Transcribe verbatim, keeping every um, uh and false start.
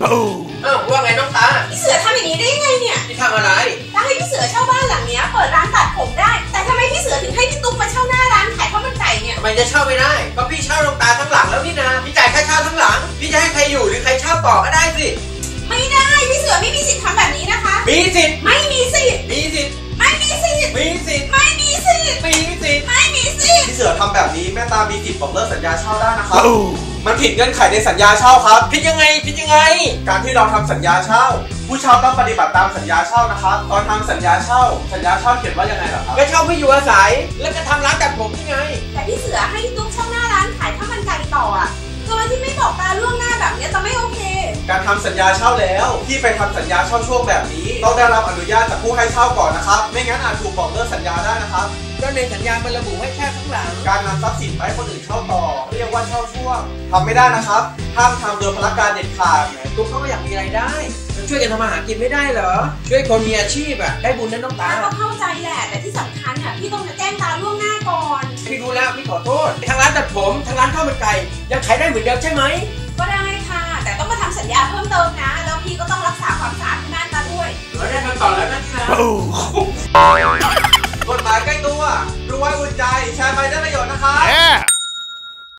เอ้าว่าไงน้องตาพี่เสือทำอย่างนี้ได้ยังไงเนี่ยพี่ทำอะไรถ้าให้พี่เสือเช่าบ้านหลังนี้เปิดร้านตัดผมได้แต่ทำไมพี่เสือถึงให้พี่ตุ๊กมาเช่าหน้าร้านขายข้าวมันไก่เนี่ยทำไมจะเช่าไม่ได้ก็พี่เช่าน้องตาทั้งหลังแล้วนี่นะพี่จ่ายค่าเช่าทั้งหลังพี่จะให้ใครอยู่หรือใครเช่าต่อก็ได้สิไม่ได้พี่เสือไม่มีสิทธิ์ทำแบบนี้นะคะมีสิทธิ์ไม่มีสิทธิ์มีสิทธิ์ไม่มีสิทธิ์มีสิทธิ์ไม่มีสิทธิ์มีสิทธิ์ไม่มีสิทธิ์พี่เสือทำแบบนี้แม่ตามีสิทธิ์บอกเลิกสัญญาเช่าได้นะครับมันผิดเงื่อนไขในสัญญาเช่าครับผิดยังไงผิดยังไงการที่เราทำสัญญาเช่าผู้เช่าต้องปฏิบัติตามสัญญาเช่านะครับตอนทำสัญญาเช่าสัญญาเช่าเขียนว่ายังไงล่ะครับก็เช่าเพื่ออยู่อาศัยแล้วก็ทำร้านตัดผมยังไงแต่พี่เสือให้พี่ตุ๊กเช่าหน้าร้านขายข้าวมันไก่ต่ออะโดยที่ไม่บอกตาล่วงหน้าแบบนี้จะไม่โอเคการทำสัญญาเช่าแล้วที่ไปทำสัญญาเช่าช่วงแบบนี้ต้องได้รับอนุญาตจากผู้ให้เช่าก่อนนะครับไม่งั้นอาจถูกบอกเลิกสัญญาได้นะครับก็ในสัญญามันระบุให้แค่ข้างหลังการนำทรัพย์สินไปให้คนอื่นเช่าต่อเรียกว่าเช่าช่วงทำไม่ได้นะครับห้ามทำโดยพละการเด็ดขาดตุ๊กเขาก็อยากมีรายได้ช่วยกันทำมาหากินไม่ได้เหรอช่วยคนมีอาชีพอะได้บุญนั้นน้องตาก็เข้าใจแหละแต่ที่สำคัญอะพี่ต้องแจ้งตาล่วงหน้าก่อนพี่รู้แล้วพี่ขอโทษทางร้านตัดผมทางร้านข้าวมันไก่ยังขายได้เหมือนเดิมใช่ไหมก็ได้ค่ะแต่ต้องมาทำสัญญาเพิ่มเติมนะแล้วพี่ก็ต้องรักษาความสะอาดที่บ้านตาด้วยเราได้คำตอบแล้วนะที่รักกฎหมายใกล้ตัวรู้ไว้อุ่นใจแชร์ไปได้ประโยชน์นะครับ